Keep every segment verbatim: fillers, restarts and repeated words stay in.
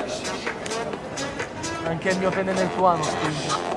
Anche il mio pene nel tuo anno spinge.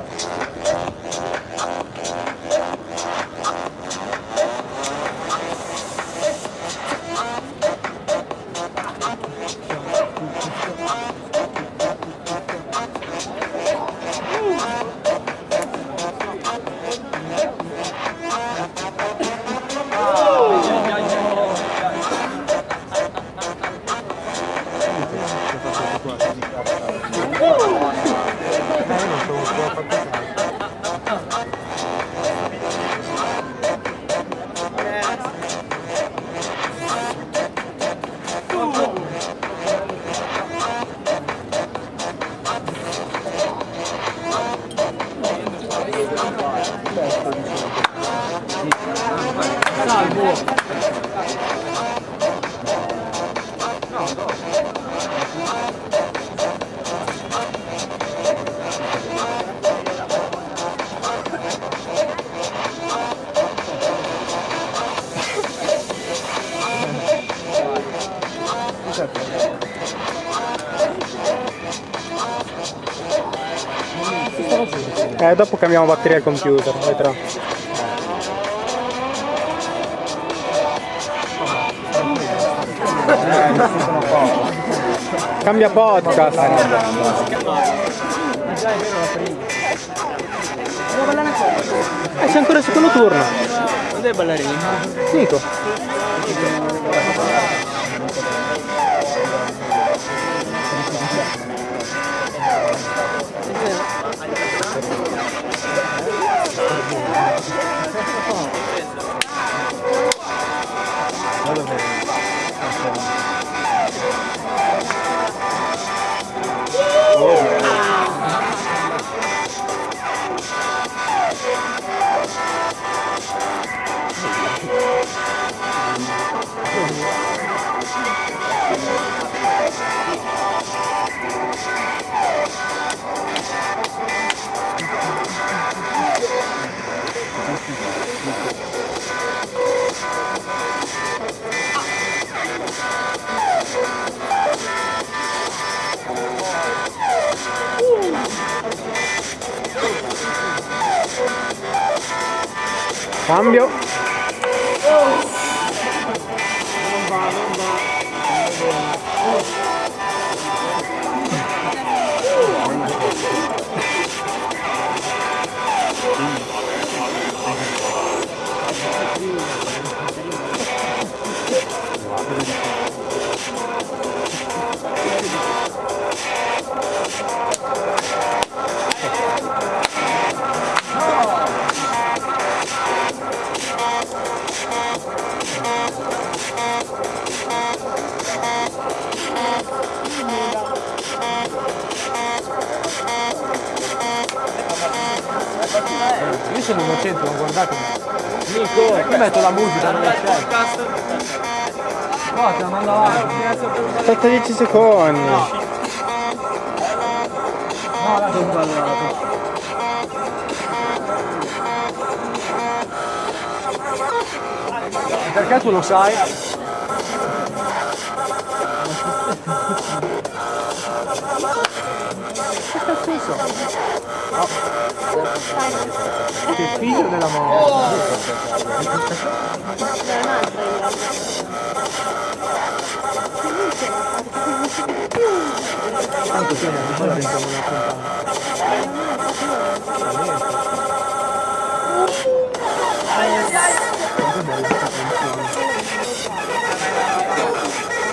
Eh, dopo cambiamo batteria al computer, vedrà. Cambia podcast. Eh, c'è ancora il secondo turno. Dove è il ballerino? Nico. Cambio. Non va, non va. Io sono innocente, non guardatemi. Nico, io metto la musica, non la scelgo. Guarda, manda avanti. Aspetta dieci secondi. No, no, l'ho sbagliato. Perché tu lo sai? Che cazzo so? Oh. Che figlio della mamma! Oh. Tanto se non la pensiamo una puntata.